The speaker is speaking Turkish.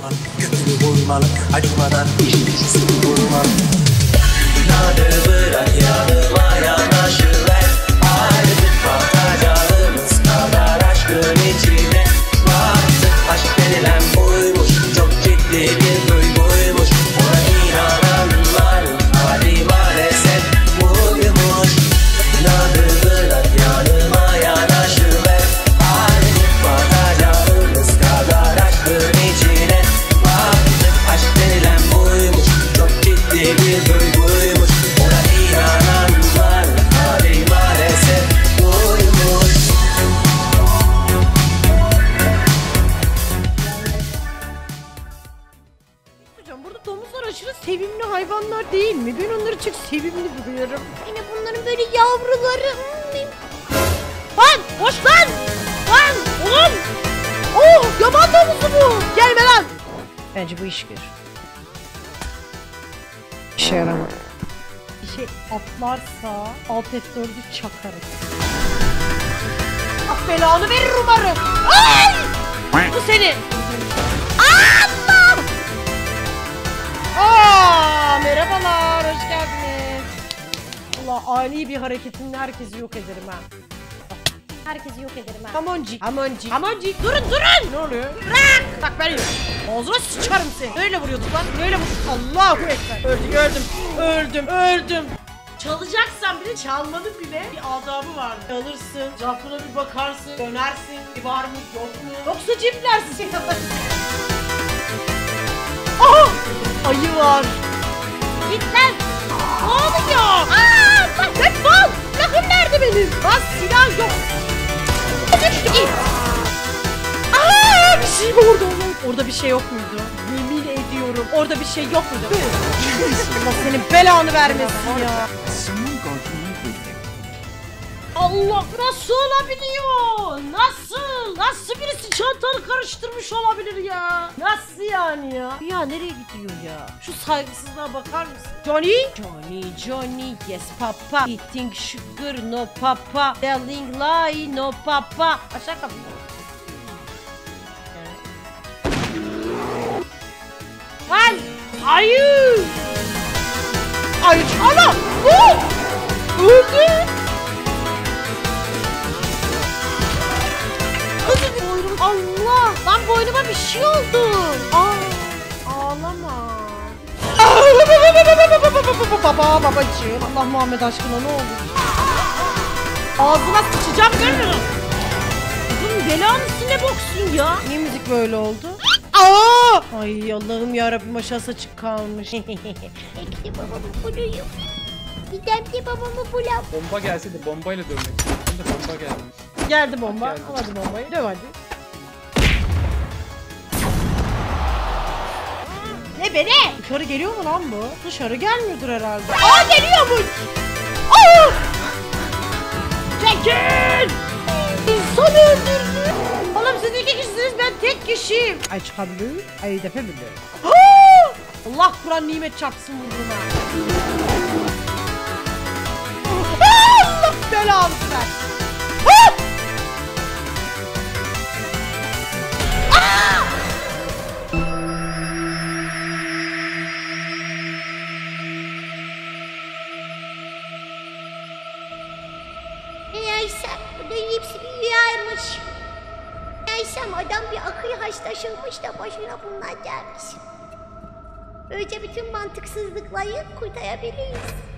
Kötülü vurmalı, acımadan işi vurmalı. Nadı bırak yanıma yanaşıver. Artık bakacağımız kadar aşkın içine. Artık aşk denilen buymuş, çok ciddi bir duyguymuş. Ona inananlar hali maalesef buymuş. Nadı bırak yanıma yanaşıver. Artık bakacağımız kadar aşkın içine. Artık aşk denilen buymuş, çok ciddi bir duyguymuş. Ona inananlar hali maalesef buymuş. Hocam burada domuzlar aşırı sevimli hayvanlar değil mi? Ben onları çok sevimli buluyorum. Yine bunların böyle yavruları. Lan! Boş lan! Lan! Oğlum! Oh! Yaban domuzu bu! Gelme lan! Bence bu iş görür. İşe yaramaz. Bir şey atlarsa alt F4'ü çakarız. Ah belanı verir umarım. Ay! Bu seni. Allah! Aa, merhabalar, hoş geldiniz. Allah, ani bir hareketimle herkesi yok ederim ha. Herkesi yok ederim ha. Hamonci, hamonci, hamonci. Durun, durun. Ne oluyor? Bırak! Bak beni. Ağzına sıçarım seni. Böyle vuruyorduk lan. Böyle vur. Allahu ekber. Öldüm, öldüm, öldüm. Çalacaksan bile, çalmanın bile bir adabı var. Alırsın, rafına bir bakarsın, dönersin. Bir var mı, yok mu? Yoksa ciplersin. Aha! Ayı var. Git lan. Ne oluyor? Aaa! Bak defol! Silahım nerede benim? Lan silah yok. Git. Aaa! Bir şey mi orada? Orada bir şey yok muydu? Yemin ediyorum. Orada bir şey yok muydu? Allah senin belanı vermesin ya. Allah, nasıl olabiliyor? Nasıl? Nasıl birisi çantanı karıştırmış olabilir ya? Nasıl yani ya? Ya nereye gidiyor ya? Şu saygısızlığa bakar mısın? Johnny? Johnny, yes papa. Eating sugar, no papa. Telling lie, no papa. Aşağı kapı. Lan! Ayı! Ayı! Ana! Oh! Öldü! Allah! Lan boynuma bir şey oldu. Ağlama. Babacığım. Allah Muhammed aşkına ne olur. Ağzına sıçacağım görmüyor musun? Bunun belanın üstüne boksun ya. Niye müzik böyle oldu? Aa! Ay Allah'ım yarabbim aşağısı açık kalmış. Ekli babamı bulayım. Gidemli babamı bulam. Bomba gelseydi bombayla dövmek istedim de bomba gelmiş. Geldi bomba. Geldi. Al hadi bombayı. Döv hadi. Ne be ne? Dışarı geliyor mu lan bu? Dışarı gelmiyordur herhalde. Aa geliyormuş. Aa! Çekil! İnsan öldürdü. Oğlum siz iki kişisiniz, ben tek kişiyim. Ay çıkabilir. Ay depebilir. Allah Kur'an nimet çarpsın vurduğuna. Allah belanı ver. Meğersem bu da hepsi bir rüyaymış. Meğersem adam bir akıl hastaşılmış da başına bunlar gelmiş. Böylece bütün mantıksızlıkları kurtarabiliriz.